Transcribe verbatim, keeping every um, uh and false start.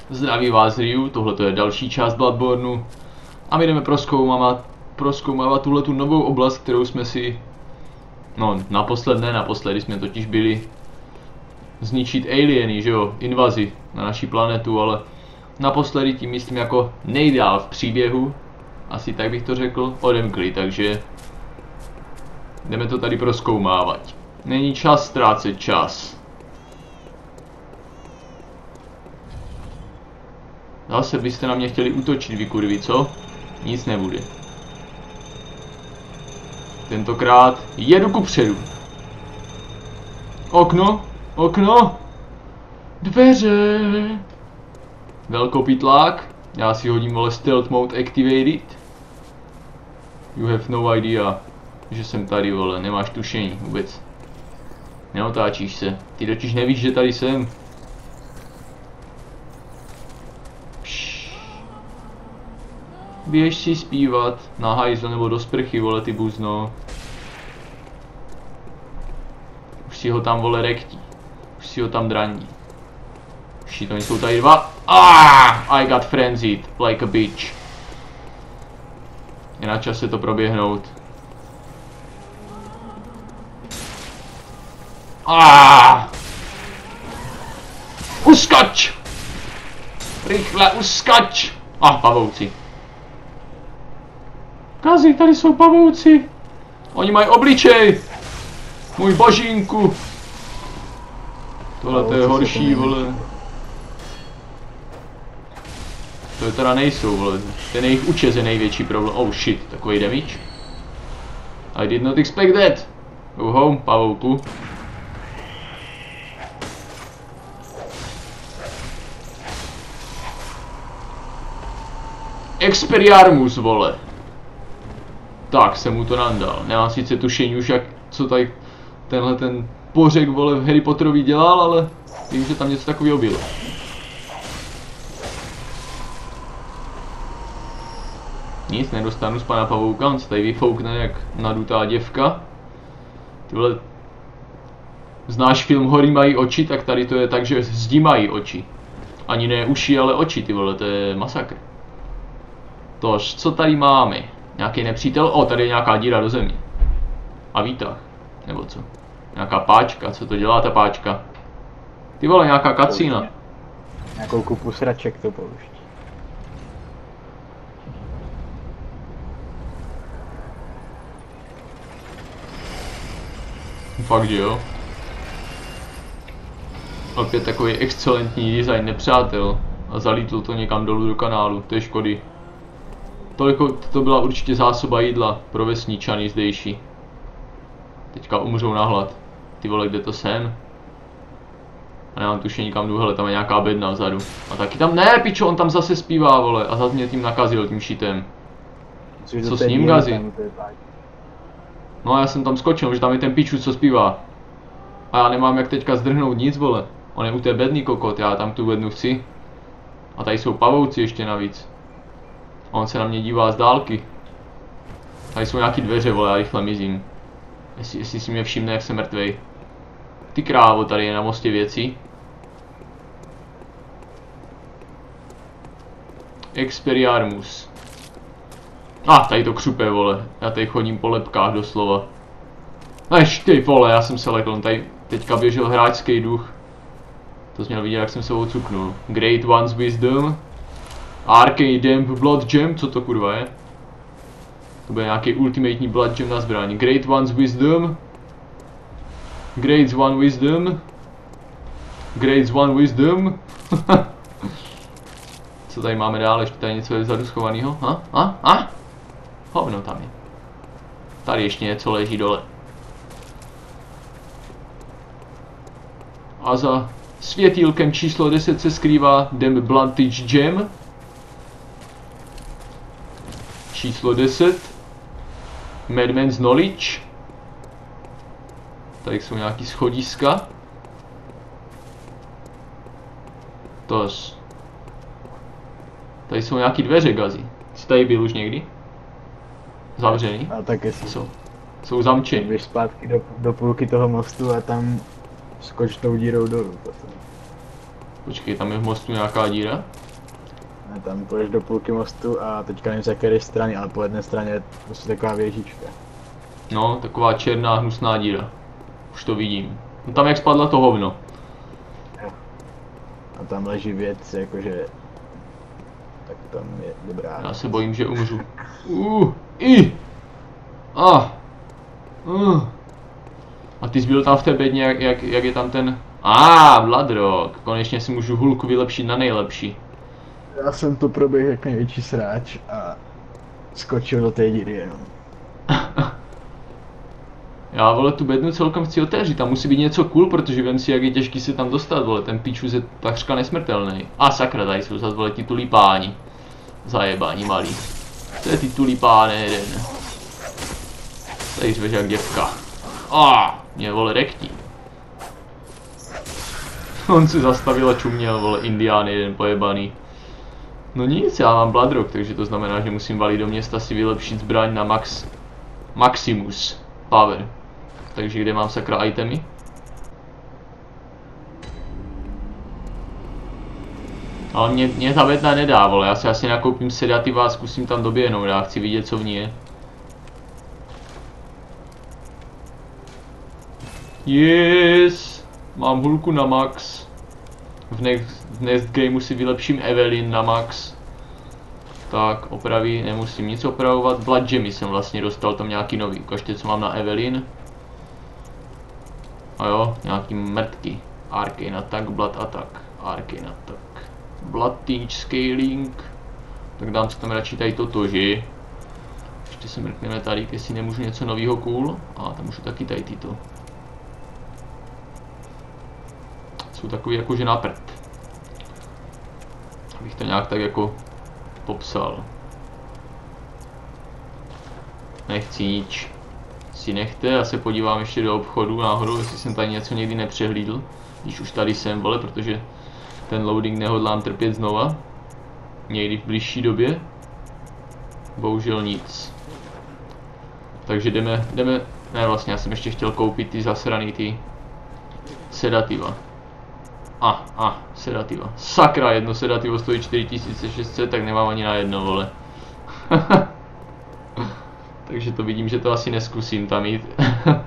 Zdraví vás Ryu, tohle je další část Bloodborneu. A my jdeme prozkoumávat, prozkoumávat tuhletu novou oblast, kterou jsme si... No, naposled ne, naposledy jsme totiž byli zničit alieny, že jo, invazi na naší planetu, ale naposledy tím myslím jako nejdál v příběhu, asi tak bych to řekl, odemkli, takže jdeme to tady prozkoumávat. Není čas ztrácet čas. Zase byste na mě chtěli útočit, vy kurvy, co? Nic nebude. Tentokrát jedu kupředu. Okno, okno, dveře. Velkopytlák. Já si hodím, vole, stealth mode activated. You have no idea, že jsem tady, vole, nemáš tušení vůbec. Neotáčíš se, ty totiž nevíš, že tady jsem. Běž si zpívat na hajzl nebo do sprchy, vole, ty buzno. Už si ho tam, vole, rektí. Už si ho tam draní. Už to jsou tady dva. Ah, I got frenzied like a bitch. Je na čase to proběhnout. Ah! Uskač! Rychle uskač! Ah, pavouci. Kazi, tady jsou pavouci. Oni mají obličej. Můj božínku. Tohle to je horší, vole. To je teda nejsou, vole. Ten jejich účes je největší problém. Oh shit, takový damage. I did not expect that. Go home, pavouku. Expelliarmus, vole. Tak jsem mu to nandal. Nemám sice tušení už, jak, co tady tenhle ten pořek, vole, v Harry Potterovi dělal, ale vím, že tam něco takového bylo. Nic, nedostanu z pana pavouka, on se tady vyfoukne jak nadutá děvka. Tyhle... Znáš film Hory mají oči, tak tady to je tak, že zdi mají oči. Ani ne uši, ale oči, ty vole, to je masakr. Tož, co tady máme? Nějaký nepřítel? O, tady je nějaká díra do země. A výtah. Nebo co? Nějaká páčka, co to dělá ta páčka? Ty vole, nějaká kacína. Nějakou kupu sraček to pouští. Fakt, že jo? Opět takový excelentní design nepřátel. A zalítl to někam dolů do kanálu, to je škody. Toliko, to byla určitě zásoba jídla pro vesničany zdejší. Teďka umřou na hlad. Ty vole, kde to jsem? A nemám tušení kam jdu, hele, tam je nějaká bedna vzadu. A taky tam, ne pičo, on tam zase zpívá, vole, a zase mě tím nakazil, tím šitem. Co s ním, Gazi? No já jsem tam skočil, že tam je ten piču, co zpívá. A já nemám jak teďka zdrhnout nic, vole. On je u té bedny kokot, já tam tu bednu chci. A tady jsou pavouci ještě navíc. A on se na mě dívá z dálky. Tady jsou nějaký dveře, vole, já rychle mizím. Jestli, jestli si mě všimne, jak jsem mrtvej. Ty krávo, tady je na mostě věcí. Expelliarmus. A, ah, tady to křupe, vole. Já tady chodím po lepkách doslova. Než ty vole, já jsem se lekl, on tady teďka běžel hráčský duch. To jsi měl vidět, jak jsem se ocuknul. Great One's Wisdom. Arcane Damp Blood Gem, co to kurva je? To bude nějaký ultimatní Blood Gem na zbraň. Great One's Wisdom. Great One Wisdom. Great One Wisdom. Co tady máme dál? Ještě tady něco je vzadu schovanýho? Ha? Ha? Ha? Hovno tam je. Tady ještě něco leží dole. A za světýlkem číslo deset se skrývá Damn Bluntage Gem. Číslo deset. Madman's Knowledge. Tady jsou nějaký schodiska. Tož. Tady jsou nějaký dveře, Gazi. Jsi tady byl už někdy? Zavřený? A tak jestli jsou. Jsou zamčený. Běž zpátky do, do půlky toho mostu a tam skoč tou dírou dolů. Počkej, tam je v mostu nějaká díra? Ne, tam půjdeš do půlky mostu a teďka nevím z jaké strany, ale po jedné straně je prostě taková věžička. No, taková černá hnusná díra. Už to vidím. No tam jak spadla to hovno. A tam leží věc, jakože... Tak tam je dobrá. Já se bojím, že umřu. Uh, i. Ah. Uh. A ty jsi byl tam v té bedně, jak, jak, jak je tam ten... Ah, Bloodrock. Konečně si můžu hulku vylepšit na nejlepší. Já jsem to proběhl jak největší sráč a skočil do té díry jenom. Já, vole, tu bednu celkem chci otevřít, tam musí být něco cool, protože vem si, jak je těžký se tam dostat, vole, ten píčus je takřka nesmrtelný. A sakra, tady jsou zase, vole, ti tulipáni. Zajebání malý. To je ty tulipány jeden. Tady řveš jak děvka. A, mě, vole, rektí. On si zastavil a čuměl, vole, indián jeden pojebaný. No nic, já mám Bloodrock, takže to znamená, že musím valit do města si vylepšit zbraň na max... Maximus Power. Takže kde mám sakra itemy? Ale mě, mě ta bedna nedá, vole, já si asi nakoupím sedativa a zkusím tam doběhnout, já chci vidět, co v ní je. Yes! Mám hulku na max. V next, v next gameu si vylepším Evelyn na max. Tak, opraví, nemusím nic opravovat. Blood Gemmy jsem vlastně dostal, tam nějaký nový. Ukažte, co mám na Evelyn. A jo, nějaký mrtky. Arcane Attack, Blood Attack, Arcane Attack, Blood Teach Scaling. Tak dám si tam radši tady toto, že? Ještě se mrkneme tady, jestli nemůžu něco nového cool. A tam můžu taky tady tyto. Jsou takový jakože na prd. Abych to nějak tak jako popsal. Nechci nič. Si nechte, já se podívám ještě do obchodu náhodou, jestli jsem tady něco někdy nepřehlídl. Když už tady jsem, vole, protože ten loading nehodlám trpět znova. Někdy v blížší době. Bohužel nic. Takže jdeme, jdeme, ne vlastně, já jsem ještě chtěl koupit ty zasraný ty sedativa. A, ah, a, ah, sedativa. Sakra, jedno sedativo stojí čtyři tisíce šest set, tak nemám ani na jedno, vole. Takže to vidím, že to asi neskusím tam jít.